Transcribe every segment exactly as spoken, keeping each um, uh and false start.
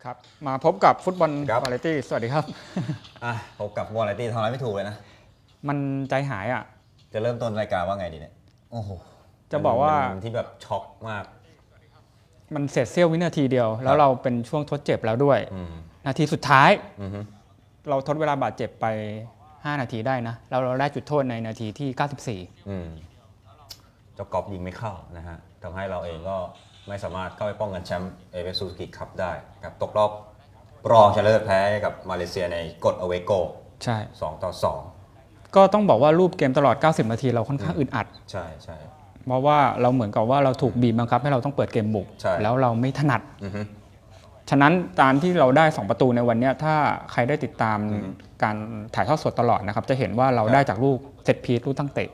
ครับมาพบกับฟุตบอลวาไรตี้สวัสดีครับอ่ะพบกับวาไรตี้ทำอะไรไม่ถูกเลยนะมันใจหายอ่ะจะเริ่มต้นรายการว่าไงดีเนี่ยโอ้โหจะบอกว่าที่แบบช็อกมากมันเสร็จเสี้ยววินาทีเดียวแล้วเราเป็นช่วงทดเจ็บแล้วด้วยนาทีสุดท้ายเราทดเวลาบาดเจ็บไปห้านาทีได้นะแล้วเราได้จุดโทษในนาทีที่เก้าสิบสี่อืมเจ้ากอบยิงไม่เข้านะฮะทำให้เราเองก็ไม่สามารถเข้าไปป้องกันแชมป์เอเวอเรสต์ซูซูกิคัพได้ครับตกรอบรองชนะเลิศแพ้กับมาเลเซียในกฎอเวโกใช่สองต่อสองก็ต้องบอกว่ารูปเกมตลอดเก้าสิบนาทีเราค่อนข้างอึดอัดใช่ใช่เพราะว่าเราเหมือนกับว่าเราถูกบีบบังคับให้เราต้องเปิดเกมบุกแล้วเราไม่ถนัดฉะนั้นการที่เราได้สองประตูในวันนี้ถ้าใครได้ติดตามการถ่ายทอดสดตลอดนะครับจะเห็นว่าเราได้จากลูกเซตพีซลูกตั้งเตะ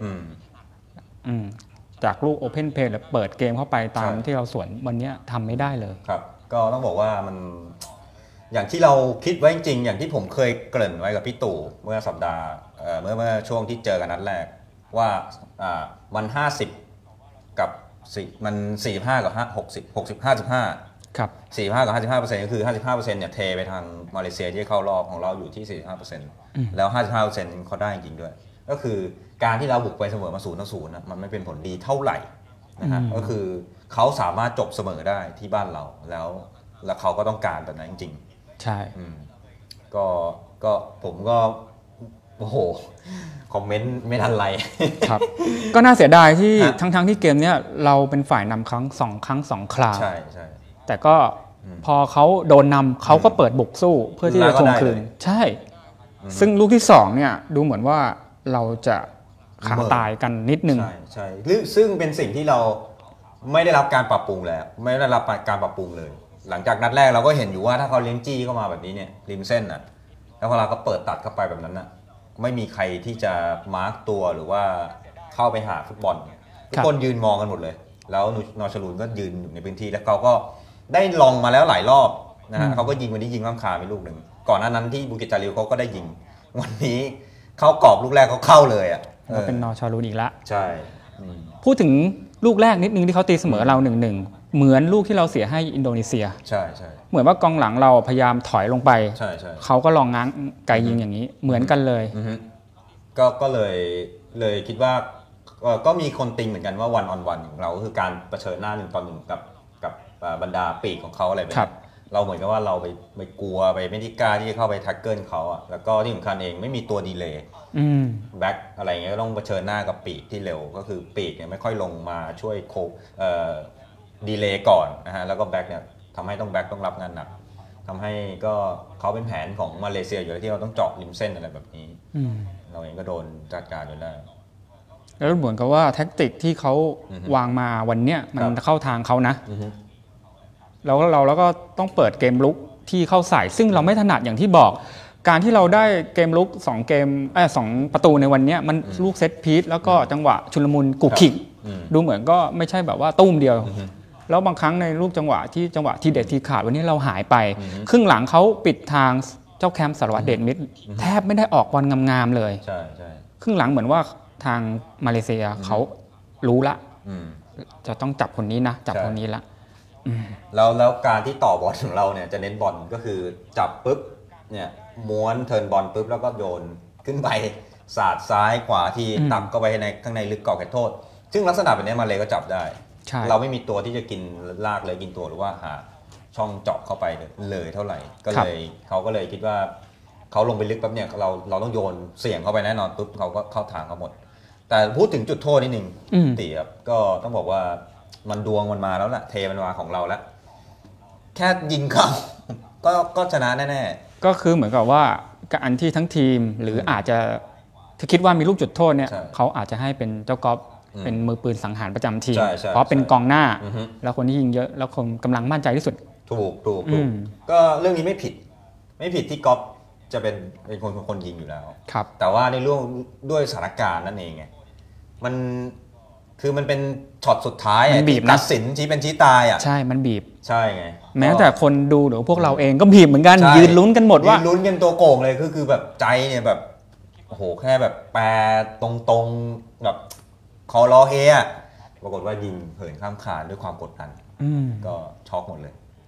จากลูกโอเพนเพลย์หรือเปิดเกมเข้าไปตามที่เราสวนวันนี้ทำไม่ได้เลยครับก็ต้องบอกว่ามันอย่างที่เราคิดไว้จริงอย่างที่ผมเคยเกริ่นไว้กับพี่ตู่เมื่อสัปดาห์เมื่อเมื่อช่วงที่เจอกันนัดแรกว่ามันห้าสิบกับมันสี่สิบห้ากับหกสิบ หกสิบ ห้าสิบห้าครับสี่สิบห้ากับห้าสิบห้าเปอร์เซ็นต์ก็คือห้าสิบห้าเปอร์เซ็นต์เนี่ยเทไปทางมาเลเซียที่เข้ารอบของเราอยู่ที่สี่สิบห้าเปอร์เซ็นต์แล้วห้าสิบห้าเปอร์เซ็นต์เขาได้จริงด้วยก็คือการที่เราบุกไปเสมอมาศูนย์ต่อศูนย์นะมันไม่เป็นผลดีเท่าไหร่นะฮะก็คือเขาสามารถจบเสมอได้ที่บ้านเราแล้วแล้วเขาก็ต้องการแบบนั้นจริงใช่ก็ก็ผมก็โอ้โหคอมเมนต์ไม่ทันไรครับก็น่าเสียดายที่ทั้งทั้งที่เกมเนี้ยเราเป็นฝ่ายนำครั้งสองครั้งสองคราใช่ใช่แต่ก็พอเขาโดนนำเขาก็เปิดบุกสู้เพื่อที่จะทวงคืนใช่ซึ่งลูกที่สองเนี่ยดูเหมือนว่าเราจะขาตายกันนิดนึงใช่ใช่ซึ่งเป็นสิ่งที่เราไม่ได้รับการปรับปรุงแล้วไม่ได้รับการปรับปรุงเลยหลังจากนัดแรกเราก็เห็นอยู่ว่าถ้าเขาเลี้ยงจี้เข้ามาแบบนี้เนี่ยริมเส้นน่ะแล้วพอเราก็เปิดตัดเข้าไปแบบนั้นน่ะไม่มีใครที่จะมาร์กตัวหรือว่าเข้าไปหาฟุตบอลทุกคนยืนมองกันหมดเลยแล้วนอชลูนก็ยืนอยู่ในพื้นที่แล้วเขาก็ได้ลองมาแล้วหลายรอบนะฮะเขาก็ยิงวันนี้ยิงข้ามคาไปลูกหนึ่งก่อนหน้านั้นที่บูกิจจาริวเขาก็ได้ยิงวันนี้เข้ากรอบลูกแรกเขาเข้าเลยอ่ะเป็นนอชาลูนอีกละใช่พูดถึงลูกแรกนิดนึงที่เขาตีเสมอเราหนึ่งหนึ่งเหมือนลูกที่เราเสียให้อินโดนีเซียใช่ใช่เหมือนว่ากองหลังเราพยายามถอยลงไปใช่ใช่เขาก็ลองง้างไกยิงอย่างนี้เหมือนกันเลยก็ก็เลยเลยคิดว่าก็มีคนติงเหมือนกันว่าวันออนวันของเราก็คือการเผชิญหน้าหนึ่งต่อหนึ่งกับกับบรรดาปีกของเขาอะไรแบบนี้เราเหมือนกับว่าเราไปไปกลัวไปไม่ได้กล้าที่จะเข้าไปแท็กเกิลเขาอ่ะแล้วก็ที่สำคัญเองไม่มีตัวดีเลย์แบ็คอะไรเงี้ยก็ต้องเผชิญหน้ากับปีกที่เร็วก็คือปีกเนี่ยไม่ค่อยลงมาช่วยโคดีเลย์ก่อนนะฮะแล้วก็แบ็คเนี่ยทำให้ต้องแบ็คต้องรับงานหนักทำให้ก็เขาเป็นแผนของมาเลเซียอยู่แล้วที่เราต้องเจาะริมเส้นอะไรแบบนี้เราเองก็โดนจัดการจนได้แล้วเหมือนกับว่าแท็กติกที่เขาวางมาวันเนี้ยมันเข้าทางเขานะแล้วเราแล้วก็ต้องเปิดเกมลุกที่เข้าใส่ซึ่งเราไม่ถนัดอย่างที่บอกการที่เราได้เกมลุกสองเกมเอ้ยสองประตูในวันนี้มันลูกเซตพีซแล้วก็จังหวะชุลมุนกุกขิกดูเหมือนก็ไม่ใช่แบบว่าตุ้มเดียวแล้วบางครั้งในลูกจังหวะที่จังหวะที่เด็ดที่ขาดวันนี้เราหายไปครึ่งหลังเขาปิดทางเจ้าแคมป์สารวัตรเดชมิตรแทบไม่ได้ออกบอลงามๆเลยใช่ใช่ครึ่งหลังเหมือนว่าทางมาเลเซียเขารู้ละจะต้องจับคนนี้นะจับคนนี้ละแล้วแล้วการที่ต่อบอลของเราเนี่ยจะเน้นบอลก็คือจับปุ๊บเนี่ยม้วนเทิร์นบอลปุ๊บแล้วก็โยนขึ้นไปสาดซ้ายขวาที่ตักเข้าไปในข้างในลึกกรอบเขตโทษซึ่งลักษณะแบบนี้มาเลยก็จับได้เราไม่มีตัวที่จะกินลากเลยกินตัวหรือว่าหาช่องเจาะเข้าไปเลยเท่าไหร่ก็เลยเขาก็เลยคิดว่าเขาลงไปลึกปั๊บเนี่ยเราเราต้องโยนเสี่ยงเข้าไปแน่นอนปุ๊บเขาก็เข้าทางเขาหมดแต่พูดถึงจุดโทษนิดนึงตีครับก็ต้องบอกว่ามันดวงมันมาแล้วแหละเทมันมาของเราแล้วแค่ยิงเข้าก็ก็ชนะแน่ๆก็คือเหมือนกับว่าการที่ทั้งทีมหรืออาจจะถ้าคิดว่ามีลูกจุดโทษเนี่ยเขาอาจจะให้เป็นเจ้าก๊อฟเป็นมือปืนสังหารประจำทีมเพราะเป็นกองหน้าแล้วคนที่ยิงเยอะแล้วคนกำลังมั่นใจที่สุดถูกถูกถูกก็เรื่องนี้ไม่ผิดไม่ผิดที่ก๊อฟจะเป็นเป็นคนคนยิงอยู่แล้วแต่ว่าในเรื่องด้วยสถานการณ์นั่นเองไงมันคือมันเป็นช็อตสุดท้ายมันบีบตัดสินชี้เป็นชี้ตายอ่ะใช่มันบีบใช่ไงแม้แต่คนดูหรือพวกเราเองก็บีบเหมือนกันยืนลุ้นกันหมดว่ายืนลุ้นกันตัวโก่งเลยคือคือแบบใจเนี่ยแบบโอ้โหแค่แบบแปรตรงๆแบบคอรอเฮอะปรากฏว่ายิงเหินข้ามคานด้วยความกดดันก็ช็อกหมดเลย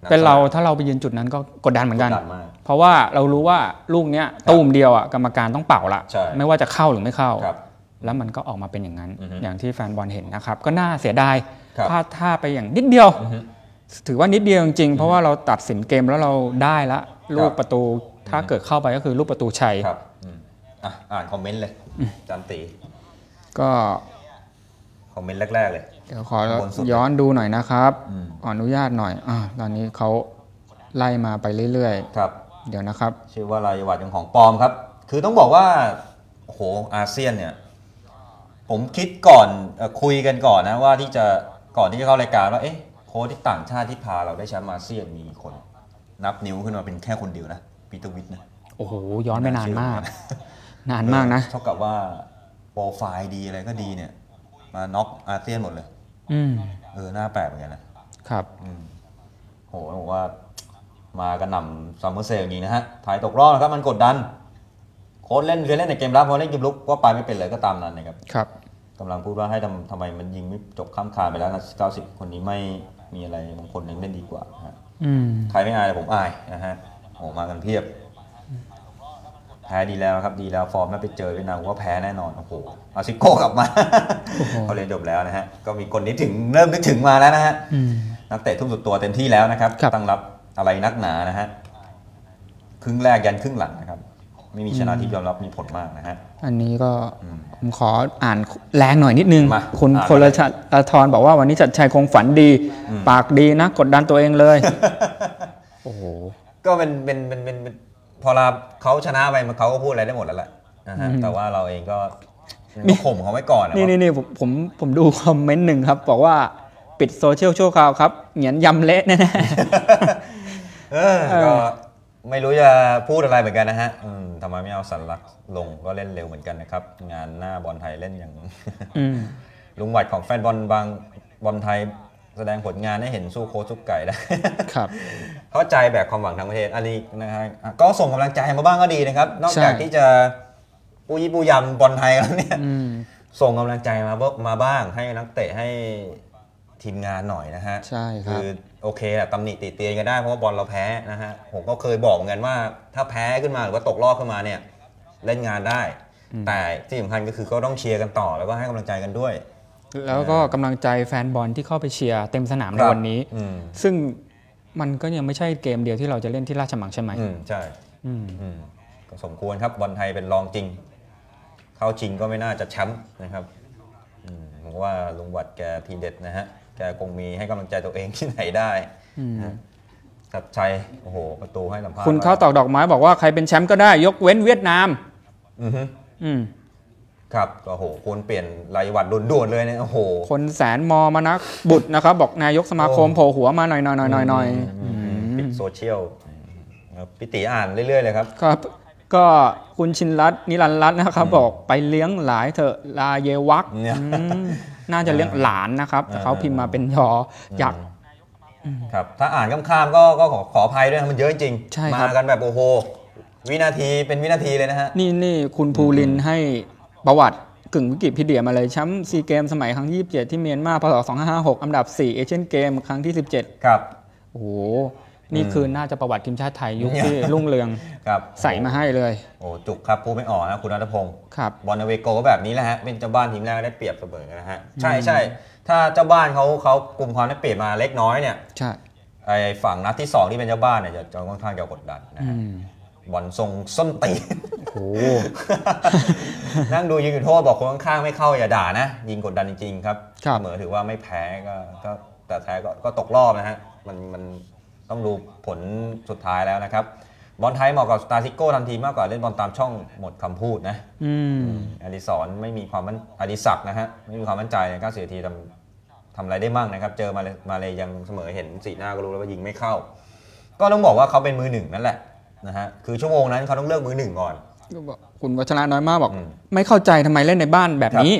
เป็นเราถ้าเราไปยืนจุดนั้นก็กดดันเหมือนกันกดดันมากเพราะว่าเรารู้ว่าลูกเนี้ยตูมเดียวอ่ะกรรมการต้องเป่าละไม่ว่าจะเข้าหรือไม่เข้าแล้วมันก็ออกมาเป็นอย่างนั้นอย่างที่แฟนบอลเห็นนะครับก็น่าเสียดายพลาดท่าไปอย่างนิดเดียวถือว่านิดเดียวจริงๆเพราะว่าเราตัดสินเกมแล้วเราได้ละลูกประตูถ้าเกิดเข้าไปก็คือลูกประตูชัยครับอ่านคอมเมนต์เลยจันตีก็คอมเมนต์แรกๆเลยเดี๋ยวขอย้อนดูหน่อยนะครับขออนุญาตหน่อยอ่าตอนนี้เขาไล่มาไปเรื่อยๆครับเดี๋ยวนะครับชื่อว่ารายวัตยังของปลอมครับคือต้องบอกว่าโอ้โหอาเซียนเนี่ยผมคิดก่อนคุยกันก่อนนะว่าที่จะก่อนที่จะเข้ารายการว่าเอ๊ะโค้ชที่ต่างชาติที่พาเราได้แชมป์อาเซียนมีคนนับนิ้วขึ้นมาเป็นแค่คนเดียวนะปีเตอร์วิทนะโอ้โหย้อนไปนานมากนานมากนะเท่ากับว่าโปรไฟล์ดีอะไรก็ดีเนี่ยมาน็อกอาเซียนหมดเลยอืมเออหน้าแปลกเหมือนกันนะครับอืมโหบอกว่ามากันหน่ำซัมเมอร์เซลอย่างนี้นะฮะถ่ายตกรอบนะครับมันกดดันโค้ชเล่นเคยเล่นในเกมรับพอเล่นเกมลุกก็ไปไม่เป็นเลยก็ตามนั้นนะครับครับกำลังพูดว่าให้ทำทำไมมันยิงไม่จบข้ามคานไปแล้วนะเก้าสิบคนนี้ไม่มีอะไรบางคนยังเล่นดีกว่าฮะใครไม่อายแต่ผมอายนะฮะโอ้มากันเพียบแพ้ดีแล้วครับดีแล้วฟอร์มน่าไปเจอเวียดนามว่าแพ้แน่นอนโอ้โหอาซิโก้กลับมาเขาเรียนจบแล้วนะฮะก็มีคนนี้ถึงเริ่มนึกถึงมาแล้วนะฮะนักเตะทุ่มสุดตัวเต็มที่แล้วนะครับตั้งรับอะไรนักหนานะฮะครึ่งแรกยันครึ่งหลังนะครับไม่มีชนะที่ยอมรับมีผลมากนะฮะอันนี้ก็ผมขออ่านแรงหน่อยนิดนึงคุณพลชัยธรบอกว่าวันนี้ชัดชัยคงฝันดีปากดีนะกดดันตัวเองเลยโอ้โหก็เป็นเป็นเป็นเป็นพอเราเขาชนะไปมันเขาก็พูดอะไรได้หมดแล้วแหละนะฮะแต่ว่าเราเองก็มีข่มเขาไว้ก่อนนี่นี่นี่ผมผมผมดูคอมเมนต์หนึ่งครับบอกว่าปิดโซเชียลชั่วคราวครับเหงียนยำเละแน่ๆเออก็ไม่รู้จะพูดอะไรเหมือนกันนะฮะทำไมไม่เอาสัญลักษณ์ลงก็เล่นเร็วเหมือนกันนะครับงานหน้าบอลไทยเล่นอย่างลุงหวัดของแฟนบอลบางบอลไทยแสดงผลงานให้เห็นสู้โค้ชทุกไก่ได้ครับเข้าใจแบบความหวังทางประเทศอันนี้นะฮะก็ส่งกำลังใจมาบ้างก็ดีนะครับนอกจากที่จะปูยี่ปูยำบอลไทยแล้วเนี่ยส่งกำลังใจมามาบ้างให้นักเตะให้ทีมงานหน่อยนะฮะใช่ครับคือโอเคอะตำหนิติเตียนกันได้เพราะว่าบอลเราแพ้นะฮะผมก็เคยบอกเหมือนกันว่าถ้าแพ้ขึ้นมาหรือว่าตกรอบขึ้นมาเนี่ยเล่นงานได้แต่ที่สำคัญก็คือก็ต้องเชียร์กันต่อแล้วก็ให้กำลังใจกันด้วยแล้วก็กำลังใจแฟนบอลที่เข้าไปเชียร์เต็มสนามในวันนี้ซึ่งมันก็ยังไม่ใช่เกมเดียวที่เราจะเล่นที่ราชมังใช่ไหมใช่ก็สมควรครับบอลไทยเป็นรองจริงเข้าจริงก็ไม่น่าจะแชมป์นะครับผมว่าลุงวัดแกทีเด็ดนะฮะแกคงมีให้กำลังใจตัวเองที่ไหนได้ชัดชัยโอ้โหประตูให้สัมภาษณ์คุณเข้าตอกดอกไม้บอกว่าใครเป็นแชมป์ก็ได้ยกเว้นเวียดนามอืออืมครับโอ้โหคุณเปลี่ยนรายวัตด่วนๆเลยเนี่ยโอ้โหคนแสนมอมานักบุตรนะครับบอกนายกสมาคมโผล่หัวมาหน่อยๆหน่อยๆปิดโซเชียลพี่ตีอ่านเรื่อยๆเลยครับครับก็คุณชินรัตน์นิรันดร์รัตน์นะครับบอกไปเลี้ยงหลายเถอะลาเยวักน่าจะเลี้ยงหลานนะครับแต่เขาพิมพ์มาเป็นยออยากครับถ้าอ่านข้ามๆก็ก็ขอขออภัยด้วยมันเยอะจริงมากันแบบโอ้โหวินาทีเป็นวินาทีเลยนะฮะนี่นี่คุณภูรินให้ประวัติกึ่งวิกิพีเดียมาเลยแชมป์ซีเกมสมัยครั้งที่ยี่สิบเจ็ดที่เมียนมาพศสองพันห้าร้อยห้าสิบหกอันดับสี่เอเชียนเกมครั้งที่สิบเจ็ดครับโอ้โหนี่คือน่าจะประวัติทีมชาติไทยยุคที่รุ่งเรืองใส่มาให้เลยโอ้จุกครับพูดไม่ออกนะคุณณัฐพงศ์ครับบอลนาเวโกก็แบบนี้แหละฮะเป็นเจ้าบ้านทีมแรกได้เปรียบเสมอนะฮะใช่ใช่ถ้าเจ้าบ้านเขาเขากลุ่มความได้เปรียบมาเล็กน้อยเนี่ยใช่ไอ้ฝั่งนัดที่สองที่เป็นเจ้าบ้านเนี่ยจะค่อนข้างจะกดดันนะบอลทรงส้นตีนโอ้นั่งดูยิงจุดโทษบอกคนข้างๆไม่เข้าอย่าด่านะยิงกดดันจริงๆครับเสมอถือว่าไม่แพ้ก็ก็แต่แพ้ก็ก็ตกรอบนะฮะมันมันต้องดูผลสุดท้ายแล้วนะครับบอลไทยเหมาะกับสตาร์ซิโก้ทันทีมากกว่าเล่นบอลตามช่องหมดคำพูดนะอดิศรไม่มีความมั่นอดิศักดิ์นะฮะไม่มีความมั่นใจในเก้าสิบนาทีทำทำอะไรได้มั่งนะครับเจอมาเลยมาเลยยังเสมอเห็นสีหน้าก็รู้แล้วว่ายิงไม่เข้าก็ต้องบอกว่าเขาเป็นมือหนึ่งนั่นแหละนะฮะคือชั่วโมงนั้นเขาต้องเลือกมือหนึ่งก่อนคุณวัชระน้อยมากบอกไม่เข้าใจทำไมเล่นในบ้านแบบนี้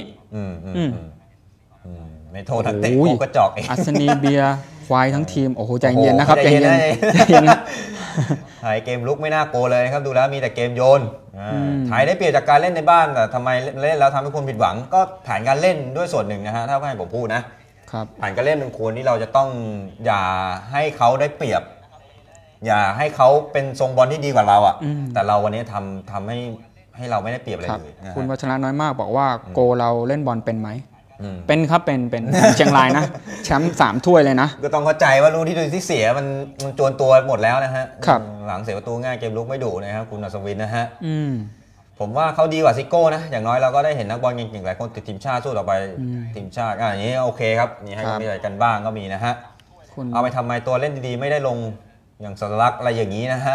ไม่โทษนักเตะโคกระจอกเองอัศนีเบียร์ควายทั้งทีมโอ้โหใจเย็นนะครับใจเย็นใจเย็นนะไทยเกมลุกไม่น่าโกเลยครับดูแล้วมีแต่เกมโยนไทยได้เปรียบจากการเล่นในบ้านแต่ทำไมเล่นแล้วทำให้คนผิดหวังก็แผนการเล่นด้วยส่วนหนึ่งนะฮะถ้าให้ผมพูดนะครับผ่านการเล่นเป็นควรที่เราจะต้องอย่าให้เขาได้เปรียบอย่าให้เขาเป็นทรงบอลที่ดีกว่าเราอ่ะแต่เราวันนี้ทำทำให้ให้เราไม่ได้เปรียบอะไรเลยนะคุณวัชระน้อยมากบอกว่าโกเราเล่นบอลเป็นไหมเป็นครับเป็นเป็นเชียงรายนะแชมป์สามถ้วยเลยนะก็ต้องเข้าใจว่าลูกที่ดูที่เสียมันมันจวนตัวหมดแล้วนะฮะหลังเสียประตูง่ายเกมลุกไม่ดุนะครับคุณอัศวินนะฮะผมว่าเขาดีกว่าซิโก้นะอย่างน้อยเราก็ได้เห็นนักบอลเก่งๆหลายคนติดทีมชาติสู้ต่อไปทีมชาติอย่างนี้โอเคครับนี่ให้กำลังใจกันบ้างก็มีนะฮะเอาไปทำไมตัวเล่นดีๆไม่ได้ลงอย่างสลักอะไรอย่างนี้นะฮะ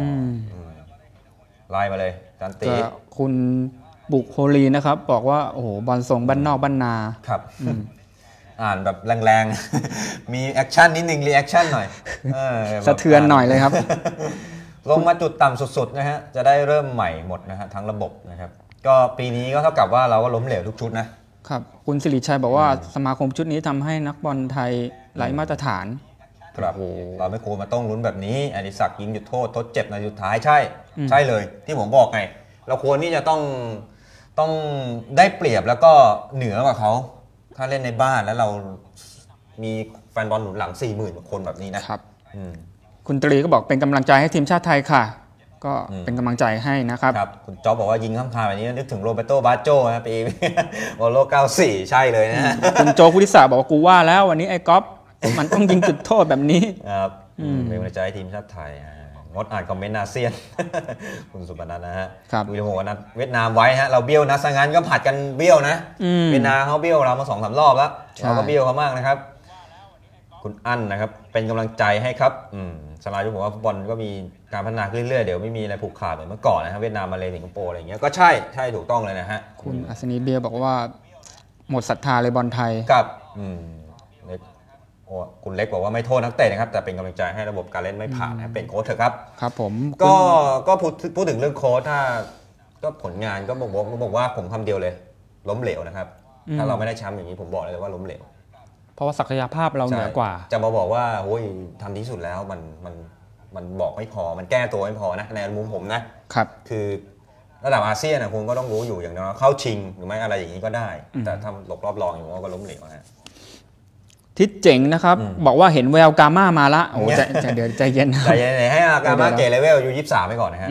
ไล่มาเลยจันตีคุณบุกโฮลีนะครับบอกว่าโอ้โหบอลทรงบ้านนอกบ้านนาครับอ่านแบบแรงๆมีแอคชั่นนิดนึงรีแอคชั่นหน่อยสะเทือนหน่อยเลยครับลงมาจุดต่ำสุดๆนะฮะจะได้เริ่มใหม่หมดนะฮะทั้งระบบนะครับก็ปีนี้ก็เท่ากับว่าเราก็ล้มเหลวทุกชุดนะครับคุณสิริชัยบอกว่าสมาคมชุดนี้ทำให้นักบอลไทยไร้มาตรฐานครับเราไม่ควรมาต้องลุ้นแบบนี้อดิศักดิ์ยิงหยุดโทษทดเจ็บในสุดท้ายใช่ใช่เลยที่ผมบอกไงเราควรที่จะต้องต้องได้เปรียบแล้วก็เหนือกว่าเขาถ้าเล่นในบ้านแล้วเรามีแฟนบอลหนุนหลัง สี่หมื่น คนแบบนี้นะครับคุณตรีก็บอกเป็นกำลังใจให้ทีมชาติไทยค่ะก็เป็นกำลังใจให้นะครับครับคุณจ๊อบบอกว่ายิงข้ามคานแบบนี้นึกถึงโรเบโตบาโจ้นะปีวอลโลเก้าสี่ใช่เลยนะคุณโจพุทธิศาบอกว่ากูว่าแล้ววันนี้ไอ้ก๊อฟมันต้องยิงจุดโทษแบบนี้ครับเป็นกำลังใจให้ทีมชาติไทยงดอ่านคอมเมนต์อาเซียนคุณสุพนัทนะฮะวิลโมนัดเวียดนามไว้ฮะเราเบี้ยวนัดซะงั้นก็ผัดกันเบี้ยวนะเวียดนามเขาเบี้ยวเรามาสองสามรอบแล้วเราก็เบี้ยวเขามากนะครับคุณอั้นนะครับเป็นกำลังใจให้ครับสมาคมบอกว่าฟุตบอลก็มีการพัฒนาขึ้นเรื่อยๆเดี๋ยวไม่มีอะไรผูกขาดเหมือนเมื่อก่อนนะครับเวียดนามมาเลสิงคโปร์อะไรอย่างเงี้ยก็ใช่ใช่ถูกต้องเลยนะฮะคุณอัศนีเบียบอกว่าหมดศรัทธาเลยบอลไทยครับคุณเล็กบอกว่าไม่โทษนักเตะนะครับแต่เป็นกำลังใจให้ระบบการเล่นไม่ผ่านนะเป็นโค้ชเถอะครับครับผมก็ก็พูดพูดถึงเรื่องโค้ชถ้าก็ผลงานก็บอกว่าบอกว่าผมคำเดียวเลยล้มเหลวนะครับถ้าเราไม่ได้แชมป์อย่างนี้ผมบอกเลยว่าล้มเหลวเพราะว่าศักยภาพเราเหนือกว่าจะมาบอกว่าโอ้ยทำที่สุดแล้วมันมันมันบอกไม่พอมันแก้ตัวไม่พอนะในมุมผมนะครับคือระดับอาเซียนนะคุณก็ต้องรู้อยู่อย่างน้อยเข้าชิงหรือไม่อะไรอย่างนี้ก็ได้แต่ถ้าหลบรอบรองอยู่ก็ล้มเหลวนะทิศเจ๋งนะครับบอกว่าเห็นแววกาม่ามาละโอ้ใจเดี๋ยวใจเย็นใจเย็นให้กาม่าเกรดเลเวลอยู่ยี่สิบสามไปก่อนนะฮะ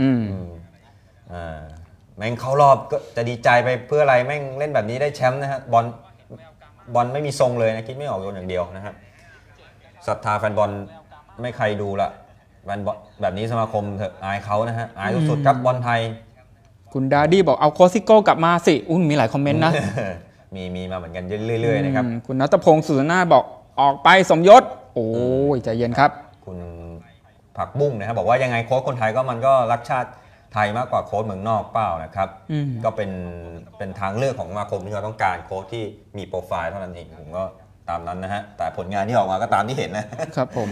แม่งเข้ารอบก็จะดีใจไปเพื่ออะไรแม่งเล่นแบบนี้ได้แชมป์นะฮะบอลบอลไม่มีทรงเลยนะคิดไม่ออกโยนอย่างเดียวนะครับศรัทธาแฟนบอลไม่ใครดูละแฟนบอลแบบนี้สมาคมเถอะอายเขานะฮะอายสุดๆครับบอลไทยคุณดาดี้บอกเอาโคซิโก้กลับมาสิอุ้ยมีหลายคอมเมนต์นะมีมีมาเหมือนกันเรื่อยๆนะครับคุณณัฐพงศ์สุรนาถบอกออกไปสมยศโอ้ยใจเย็นครับคุณผักบุ้งนะครับบอกว่ายังไงโค้ชคนไทยก็มันก็รักชาติไทยมากกว่าโค้ชเมืองนอกเปล่านะครับก็เป็นเป็นทางเลือกของสมาคมที่เราต้องการโค้ชที่มีโปรไฟล์เท่านั้นเองผมก็ตามนั้นนะฮะแต่ผลงานที่ออกมาก็ตามที่เห็นนะครับผม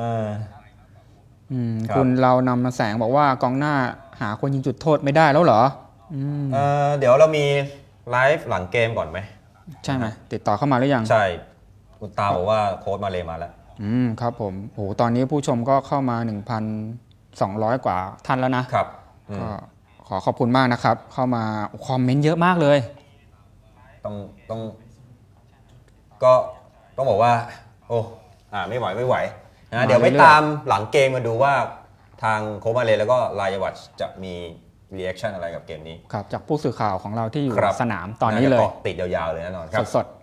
คุณเรานำมาแสงบอกว่ากองหน้าหาคนยิงจุดโทษไม่ได้แล้วเหรอเดี๋ยวเรามีไลฟ์หลังเกมก่อนไหมใช่ไหมติดต่อเข้ามาหรือยังใช่คุณตาบอกว่าโค้ชมาเลยมาแล้วอืมครับผมโหตอนนี้ผู้ชมก็เข้ามา หนึ่งพันสองร้อย กว่าท่านแล้วนะครับก็ขอขอบคุณมากนะครับเข้ามาคอมเมนต์เยอะมากเลยต้องต้องก็ต้องบอกว่าโอ้อ่าไม่ไหวไม่ไหวนะเดี๋ยวไปตามหลังเกมมาดูว่าทางโค้ชมาเลยแล้วก็รายวัชจะมีรีแอคชั่นอะไรกับเกมนี้ครับจากผู้สื่อข่าวของเราที่อยู่สนามตอนนี้เลยติดยาวๆเลยแน่นอนครับสดๆ